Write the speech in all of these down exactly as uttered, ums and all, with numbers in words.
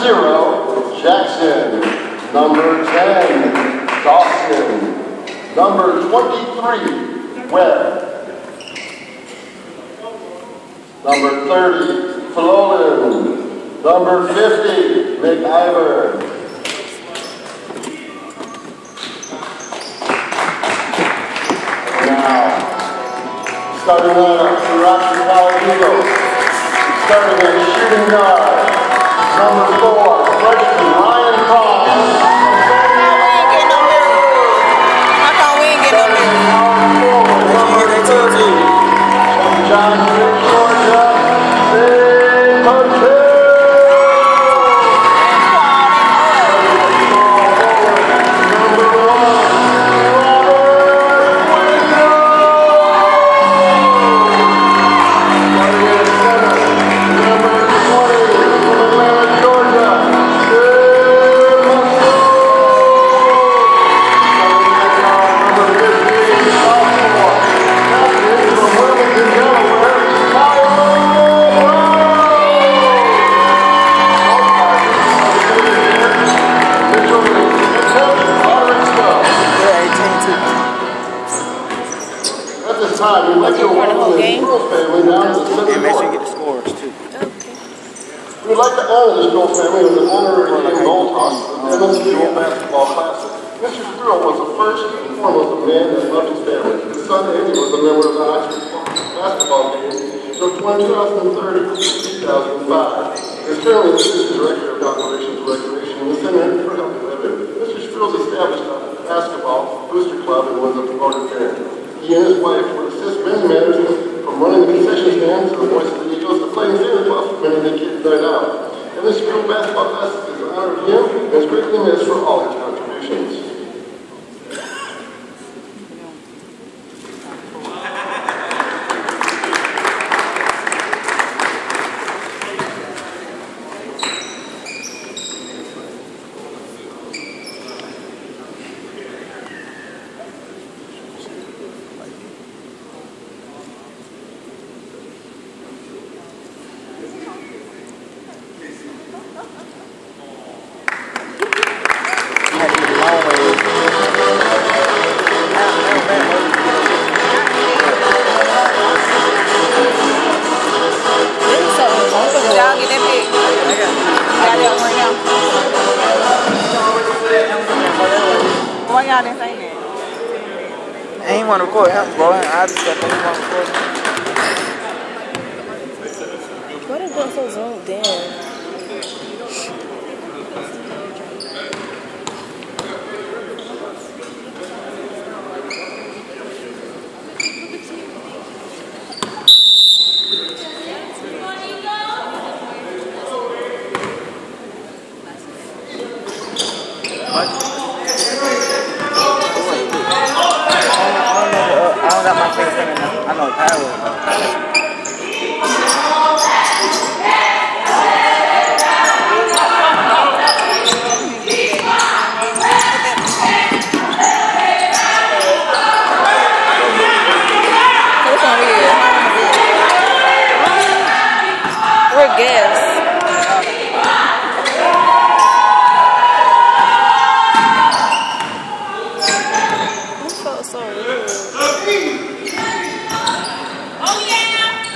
zero, Jackson. Number ten, Dawson. Number twenty-three, Webb. Number thirty, Flolan. Number fifty, McIver. Now, starting lineup for Rocky College Eagles. Starting at shooting guard, number four, freshman Ryan Cross. We ain't getting no mirrors. How come we ain't getting no mirrors? Number thirty, from Johnson, Georgia, Zay Patel. Time, we'd like to welcome the Stroll family down to the center And make sure you court. get the scores too. Okay. We'd like to honor the Stroll family with an honorary game goal toss for the N W Basketball Classic. Mister Stroll was the first and foremost a man that loved his family. His son Andy was a member of the Oxford basketball team from two thousand three to two thousand five. His currently assists director of operations and recreation in the Center for Healthy Living. Mister Stroll established a basketball booster club and was a promoted parent. He and his wife would assist many matters from running the concession stand to the voice of the Eagles to playing Santa Claus for many of the kids night out. And this Stroll Basketball Classic is an honor of him and is greatly missed for all his contributions. I ain't want to record him, bro. I just got to want to record him. What is going so zoomed in? I don't got my face in it now. I know power. We're guests. This felt so rude.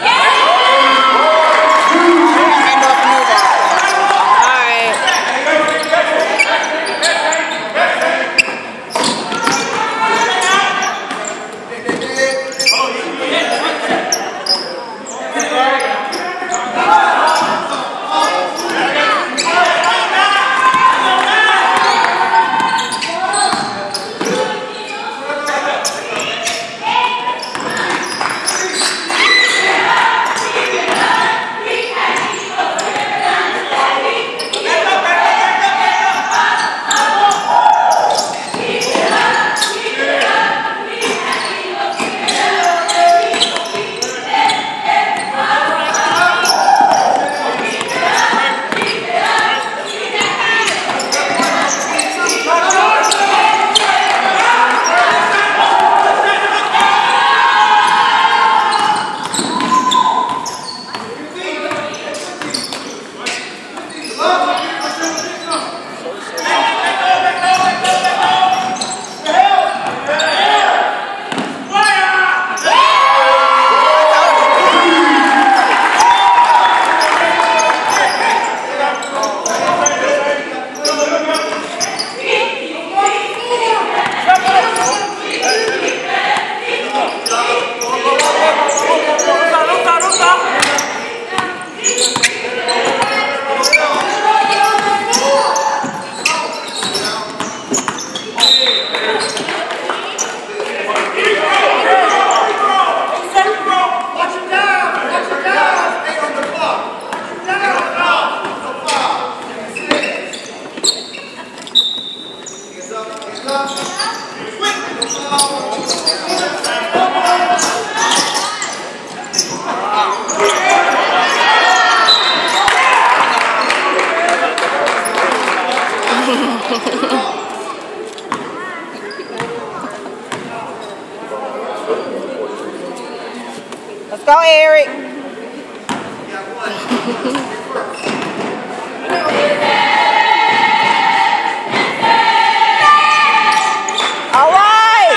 Let's go, Eric. All right.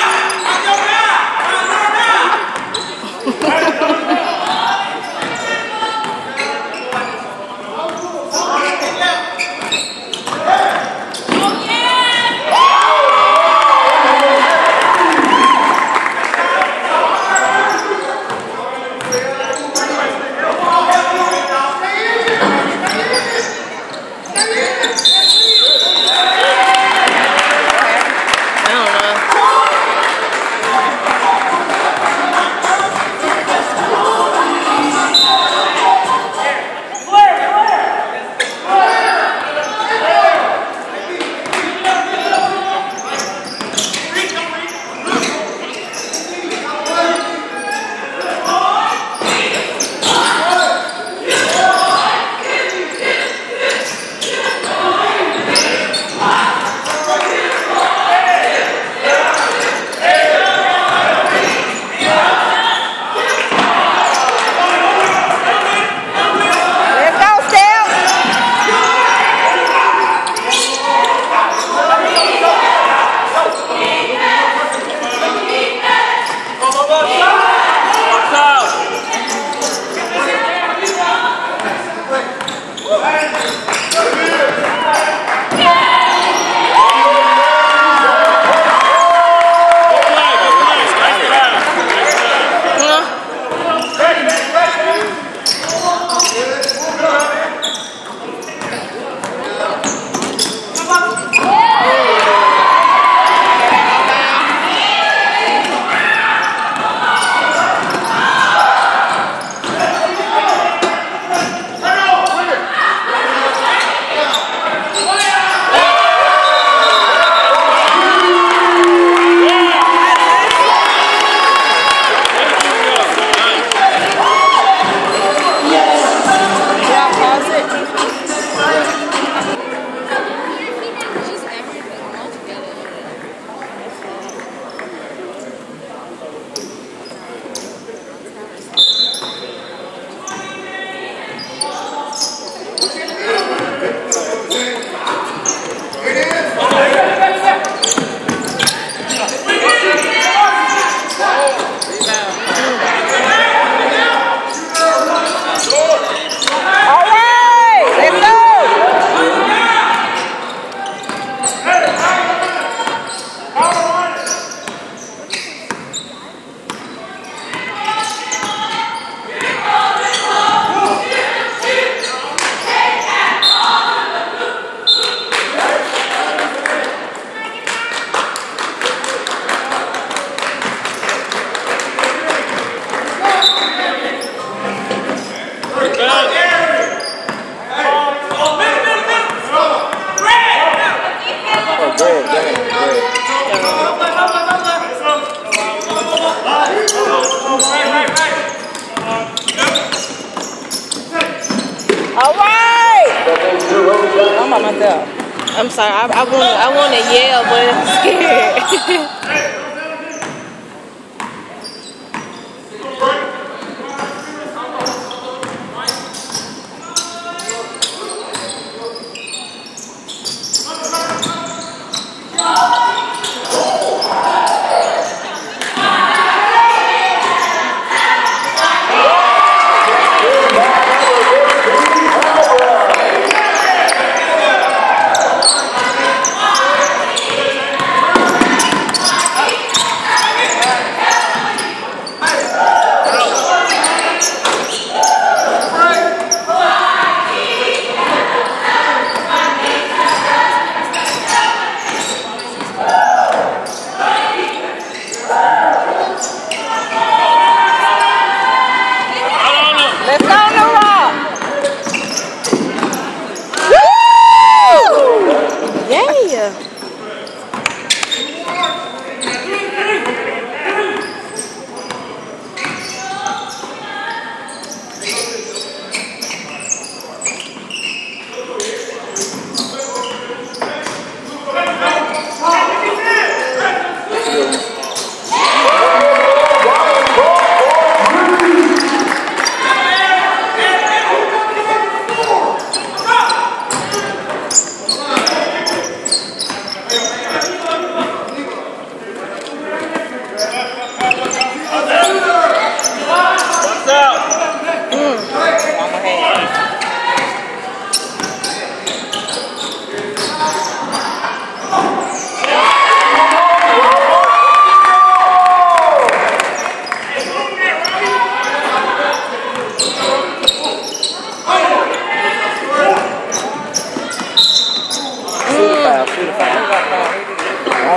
by myself. I'm sorry. I, I want I want to yell, but I'm scared.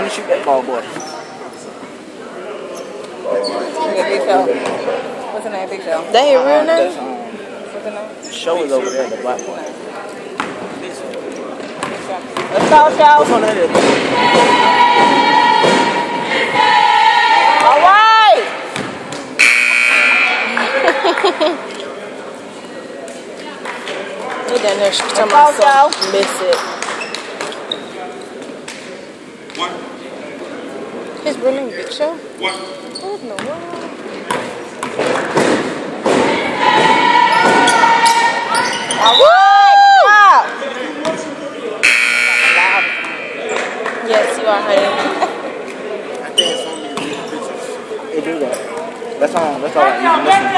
to shoot that ball, boy. Big Phil. What's the name, Big Phil? That ain't real name? What's the name? Show is over there, the black one. Let's go, Scout. What's on that? All right. He down there talking about something. Miss it. His real name, Big Show? What in the world? All right. Yes, you are, honey. I think it's on these pictures. They do that. That's all. That's all. You can listen.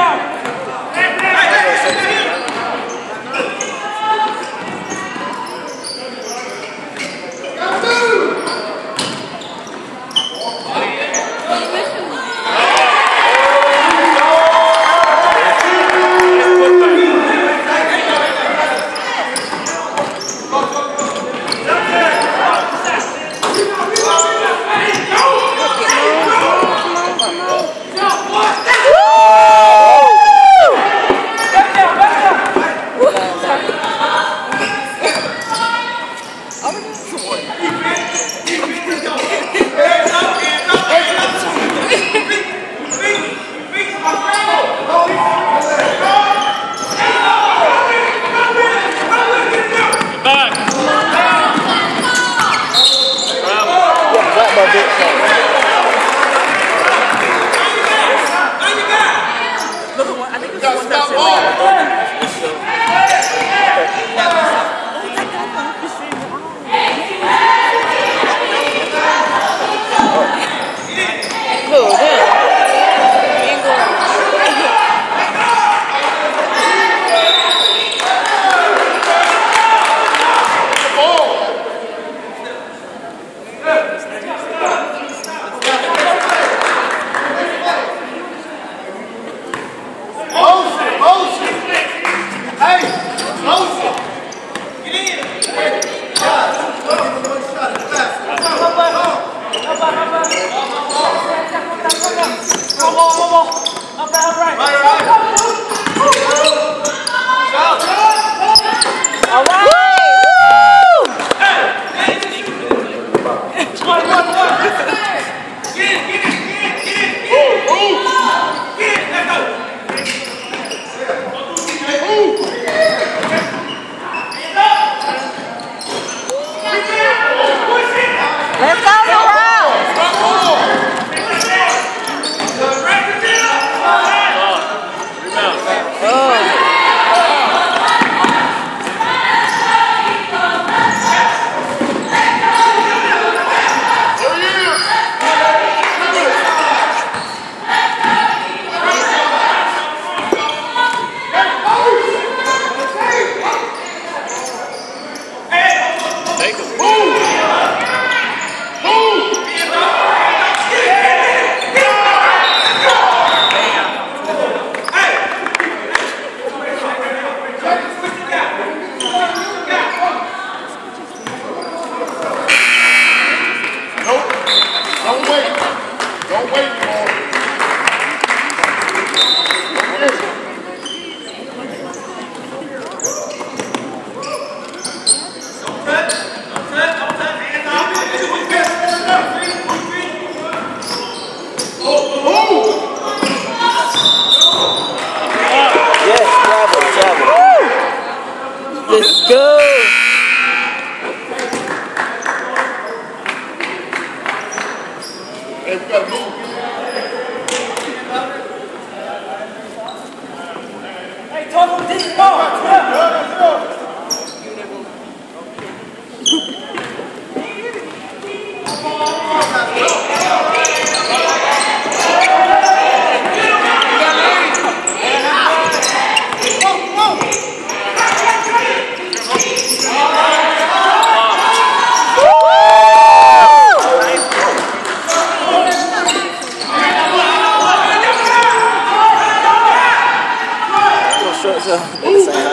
So, at the same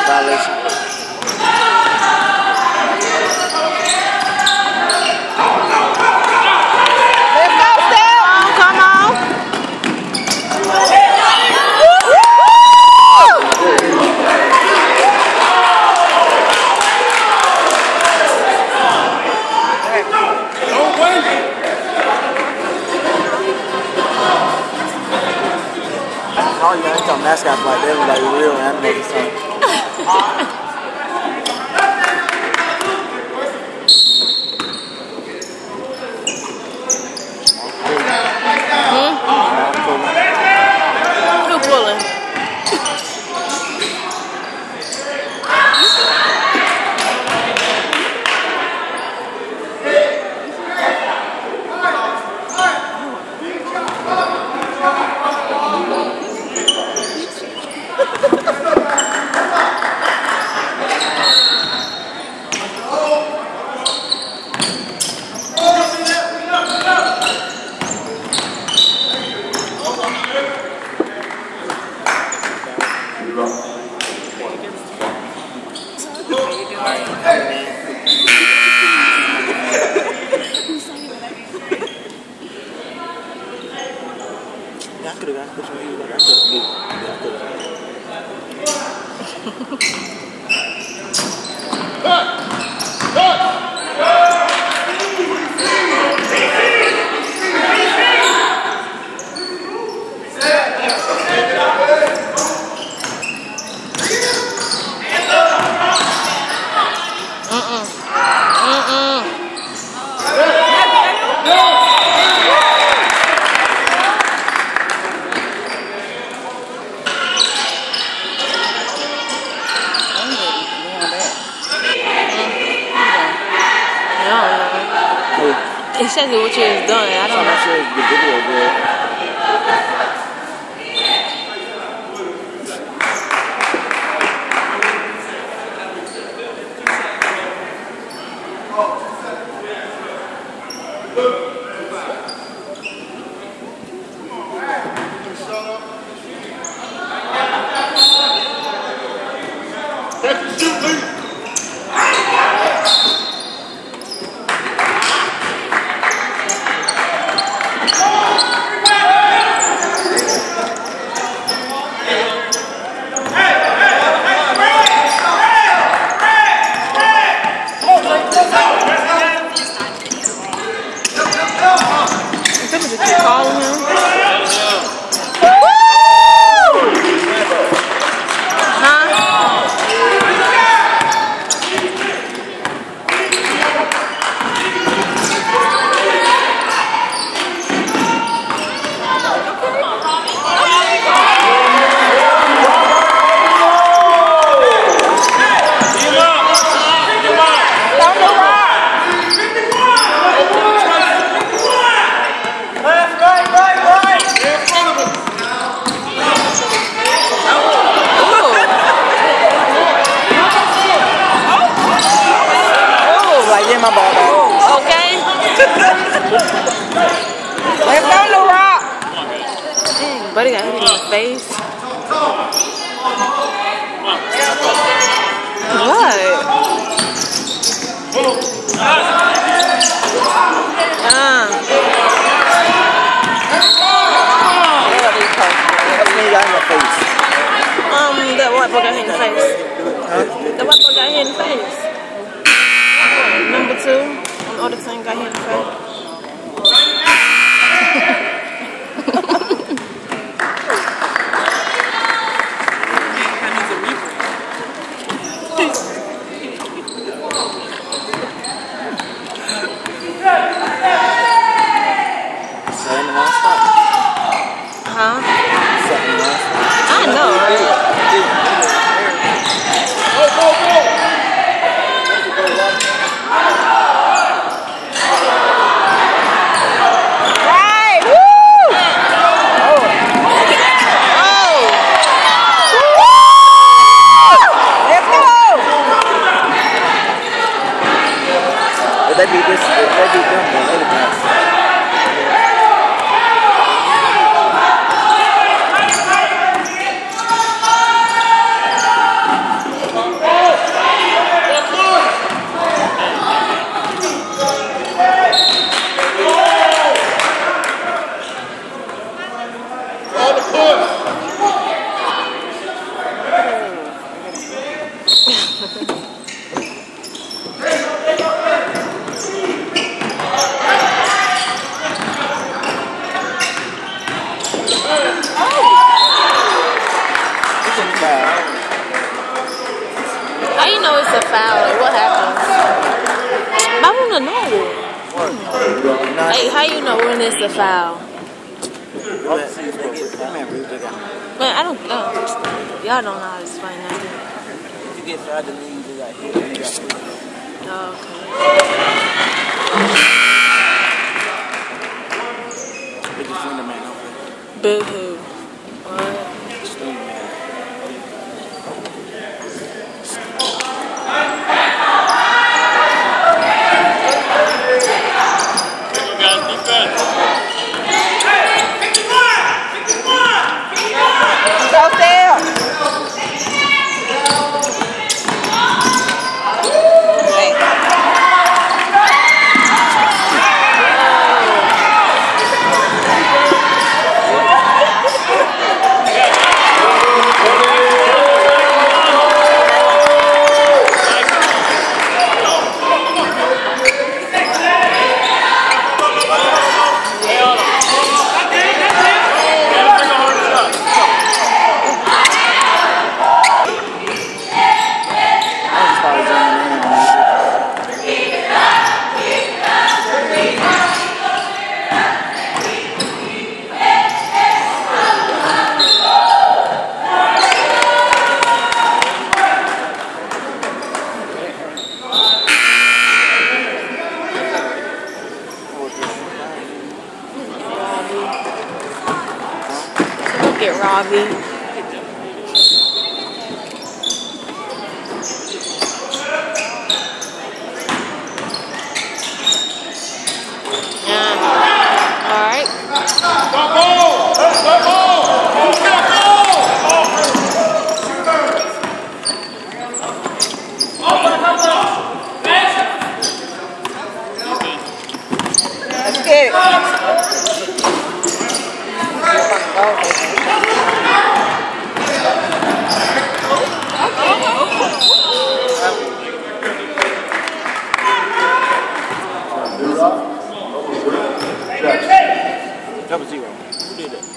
violation. Let's go, Steph. Come on. Don't wait. Oh yeah, they come mascots like they were like real animated stuff. Who pulling? Yeah, I could have got this one. I could have. Yeah, I could have. Exactly what you was doing. I don't I'm know. not sure if the video good. Calling him. My ball back. Okay. Let's go, NewRock. Dang, buddy got hit in the face. What? Uh. Got in the face. Um, that white boy got hit in the face. Huh? That white boy got hit in the face. Number two, on the other team got hit in the face. Huh? I know, right? Go, go, go! Right, woo! Oh. Oh! Let's go! If they beat this, if they beat them, then they pass. foul? Like, what happened? I want to know. Hey, how you know when it's a foul? Man, I don't know. Y'all don't know how to explain that. If you get fouled, then you just got hit. You got hit. Oh, okay. Big defender, man. Boo-hoo. What? Get Robbie. Yeah. All right. Let's get it. Double zero. Who did it?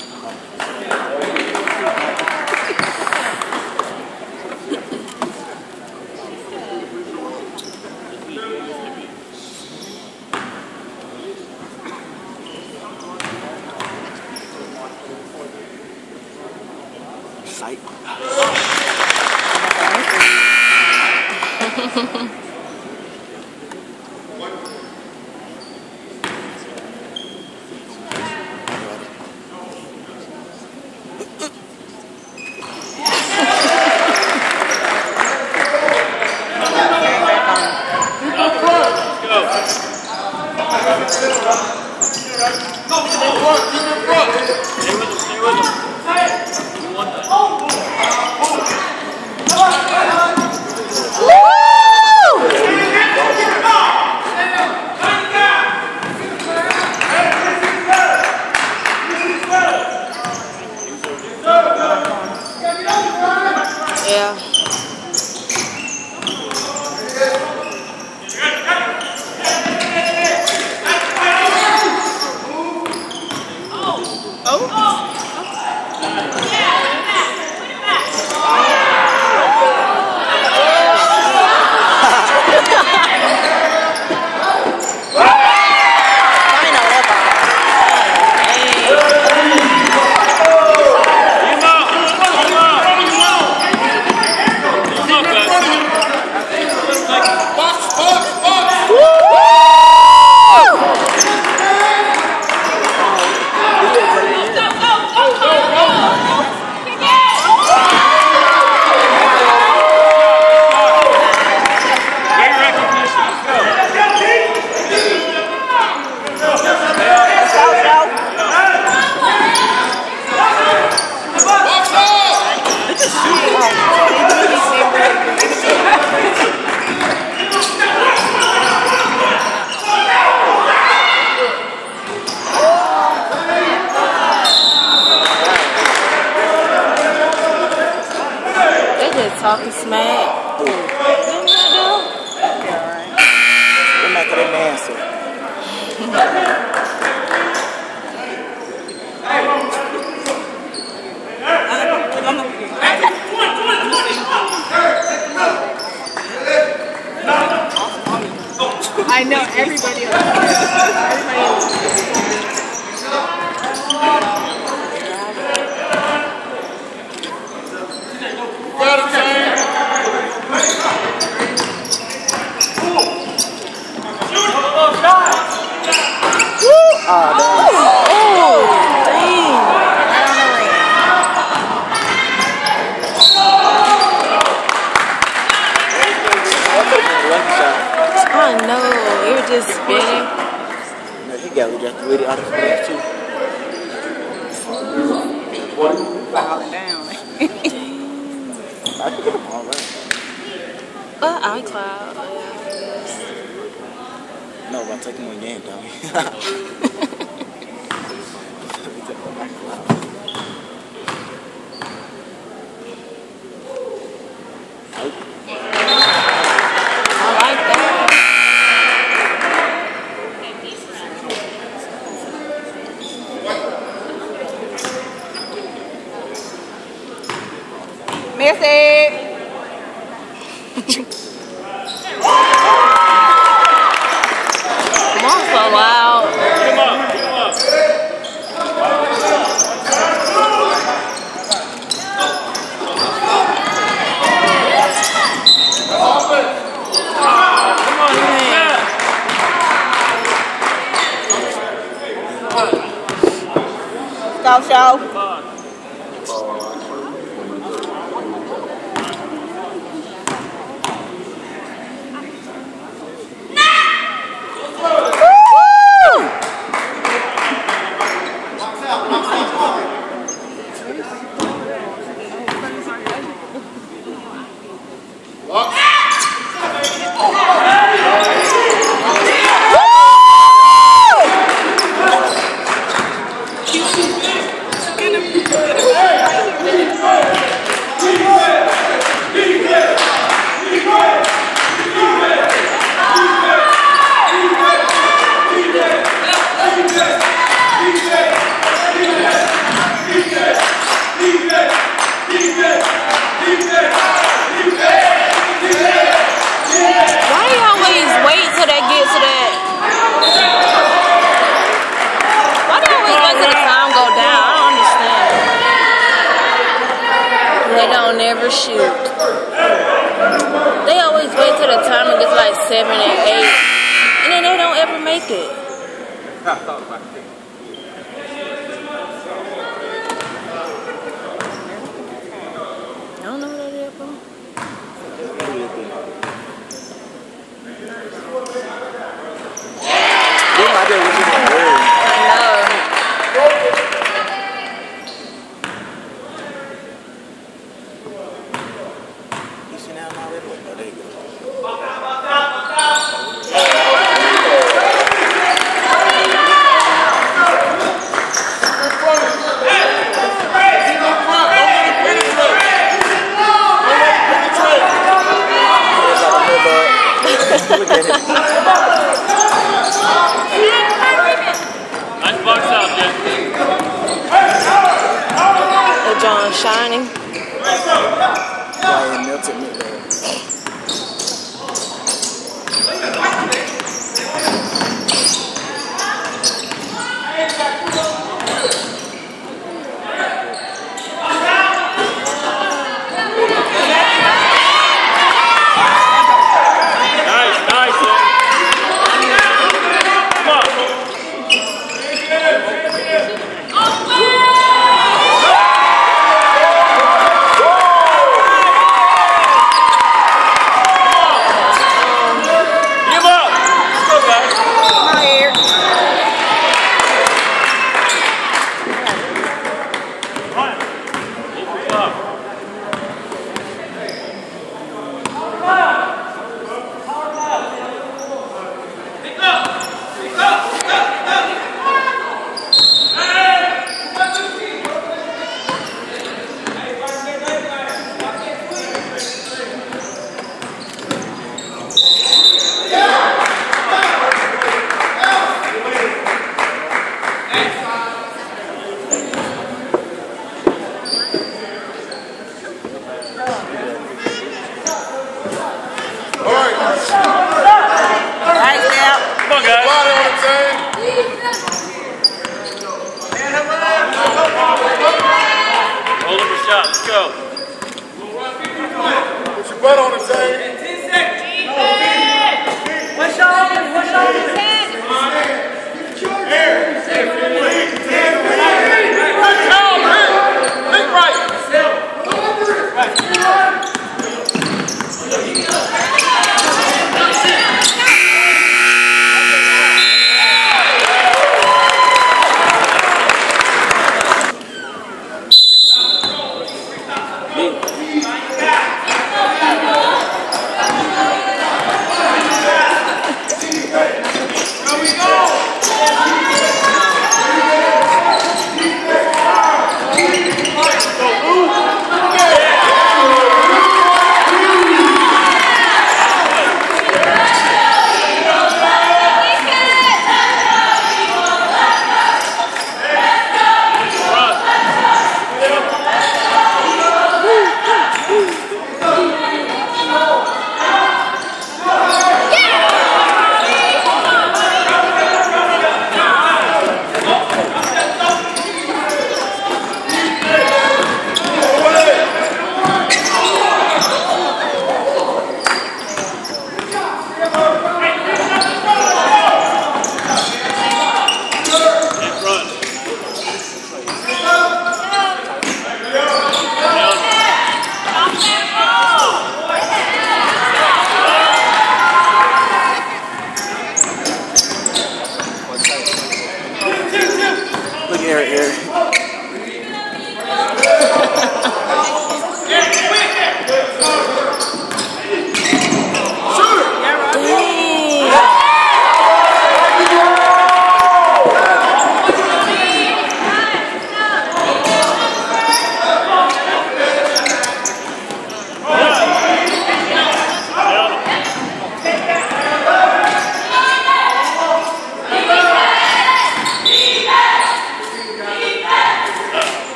Sight. Yeah. Talking smack. Didn't you do? Yeah, right. They're making an answer. I know everybody else. Everybody else. Oh, oh, dang. Right on the ring. I know. You were just spinning. No, he got just really out of flash too. Falling down. I think I'm all right. Uh, iCloud. No, but I'm taking one game, dummy. Miss it. Come on, so loud. Come on, come on. Go, show. Never shoot. They always wait till the time it gets like seven and eight, and then they don't ever make it. I don't know what that is, bro. I know. Nice box out, Jen. Oh, John Shining. Ryan melted me there. go.